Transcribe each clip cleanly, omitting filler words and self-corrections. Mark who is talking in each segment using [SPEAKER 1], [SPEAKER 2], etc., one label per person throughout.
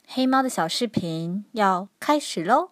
[SPEAKER 1] 黑猫的小视频要开始喽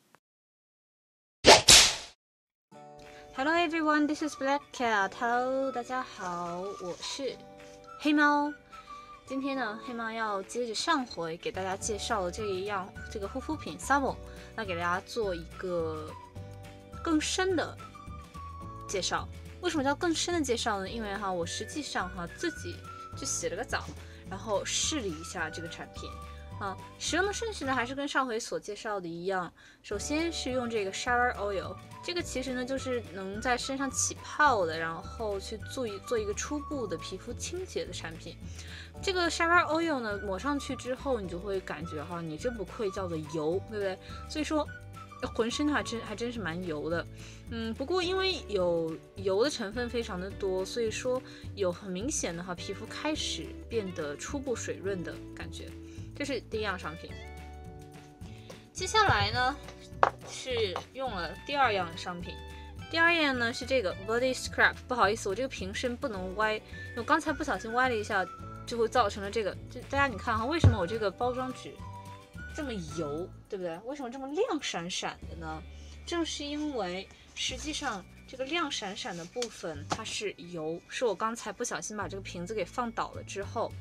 [SPEAKER 1] ！Hello everyone, this is Black Cat. Hello， 大家好，我是黑猫。今天呢，黑猫要接着上回给大家介绍的这个护肤品 Savon， 那给大家做一个更深的介绍。为什么叫更深的介绍呢？因为我实际上自己去洗了个澡，然后试了一下这个产品。使用的顺序呢，还是跟上回所介绍的一样。首先是用这个 shower oil， 这个其实呢就是能在身上起泡的，然后去做一个初步的皮肤清洁的产品。这个 shower oil 呢，抹上去之后，你就会感觉你真不愧叫做油，对不对？所以说浑身还真是蛮油的。不过因为有油的成分非常的多，所以说有很明显的皮肤开始变得初步水润的感觉。这是第一样商品。接下来呢是用了第二样商品。第二样呢是这个 body scrub。不好意思，我这个瓶身不能歪，因为我刚才不小心歪了一下，就会造成了这个。就大家你看为什么我这个包装纸这么油，对不对？为什么这么亮闪闪的呢？正是因为实际上这个亮闪闪的部分它是油，是我刚才不小心把这个瓶子给放倒了之后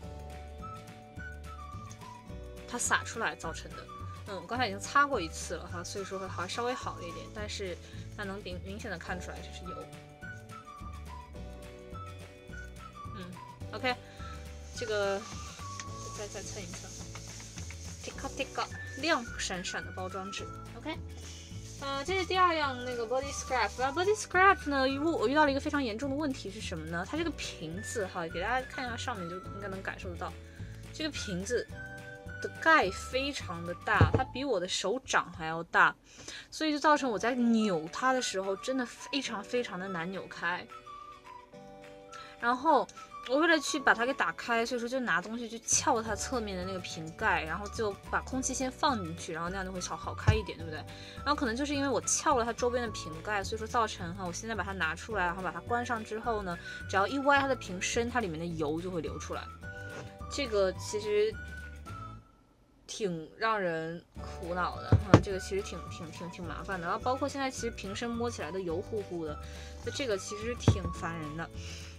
[SPEAKER 1] 它洒出来造成的。我刚才已经擦过一次了所以说会稍微好一点，但是它能明显的看出来这是油。OK， 这个再蹭一蹭 ，tika 亮闪闪的包装纸。OK， 这是第二样那个 body scrub。body scrub 呢，我遇到了一个非常严重的问题是什么呢？它这个瓶子给大家看一下，上面就应该能感受得到，这个瓶子的盖非常的大，它比我的手掌还要大，所以就造成我在扭它的时候真的非常的难扭开。然后我为了去把它给打开，所以说就拿东西去撬它侧面的那个瓶盖，然后就把空气先放进去，然后那样就会好开一点，对不对？然后可能就是因为我撬了它周边的瓶盖，所以说造成我现在把它拿出来，然后把它关上之后呢，只要一歪它的瓶身，它里面的油就会流出来。这个其实挺让人苦恼的这个其实挺麻烦的。然后包括现在其实瓶身摸起来都油乎乎的，就这个其实挺烦人的。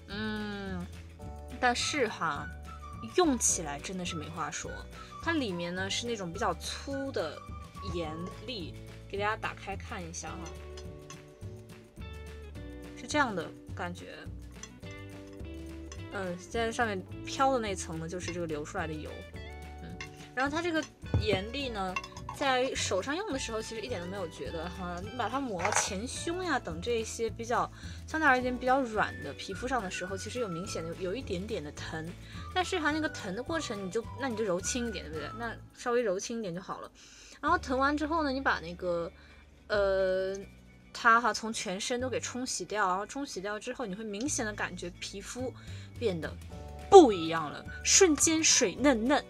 [SPEAKER 1] 但是用起来真的是没话说。它里面呢是那种比较粗的盐粒，给大家打开看一下是这样的感觉。在上面飘的那层呢就是这个流出来的油。然后它这个盐粒呢，在手上用的时候其实一点都没有觉得你把它抹到前胸呀等这些相对而言比较软的皮肤上的时候，其实有明显的有一点点的疼，但是那个疼的过程你就揉轻一点，对不对？那稍微揉轻一点就好了。然后疼完之后呢，你把那个它从全身都给冲洗掉，然后冲洗掉之后，你会明显的感觉皮肤变得不一样了，瞬间水嫩嫩。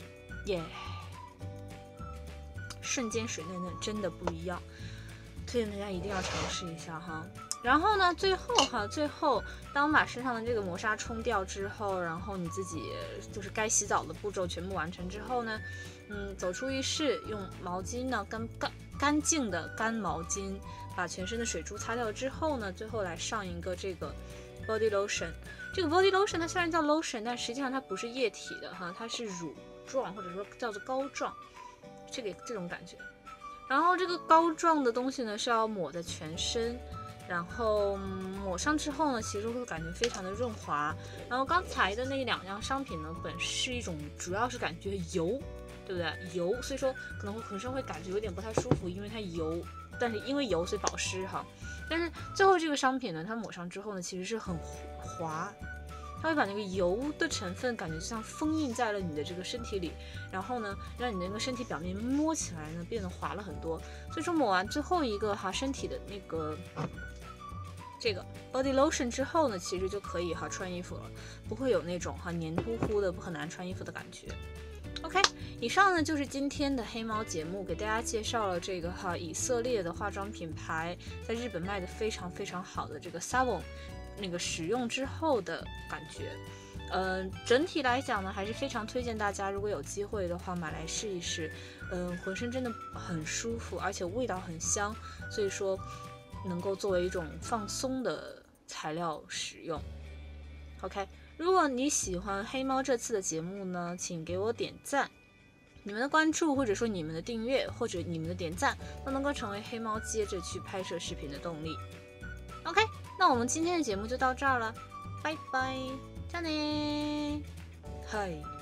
[SPEAKER 1] 瞬间水嫩嫩，真的不一样，推荐大家一定要尝试一下然后呢，最后当我们把身上的这个磨砂冲掉之后，然后你自己就是该洗澡的步骤全部完成之后呢，走出浴室，用毛巾呢干净的干毛巾把全身的水珠擦掉之后呢，最后来上一个这个 body lotion。这个 body lotion 它虽然叫 lotion， 但实际上它不是液体的它是乳状，或者说叫做膏状，这种感觉。然后这个膏状的东西呢是要抹在全身，然后抹上之后呢，其实会感觉非常的润滑。然后刚才的那两样商品呢，本是一种主要是感觉油，对不对？油，所以说可能会浑身会感觉有点不太舒服，因为它油，但是因为油所以保湿但是最后这个商品呢，它抹上之后呢，其实是很滑。它会把那个油的成分感觉就像封印在了你的这个身体里，然后呢，让你的那个身体表面摸起来呢变得滑了很多。所以说抹完最后一个身体的那个这个 body lotion 之后呢，其实就可以穿衣服了，不会有那种黏糊糊的很难穿衣服的感觉。OK， 以上呢就是今天的黑猫节目，给大家介绍了这个以色列的化妆品牌在日本卖的非常好的这个 Savon。那个使用之后的感觉， 整体来讲呢，还是非常推荐大家，如果有机会的话买来试一试。浑身真的很舒服，而且味道很香，所以说能够作为一种放松的材料使用。OK， 如果你喜欢黑猫这次的节目呢，请给我点赞。你们的关注，或者说你们的订阅，或者你们的点赞，都能够成为黑猫接着去拍摄视频的动力。OK， 那我们今天的节目就到这儿了，拜拜，加内，嗨。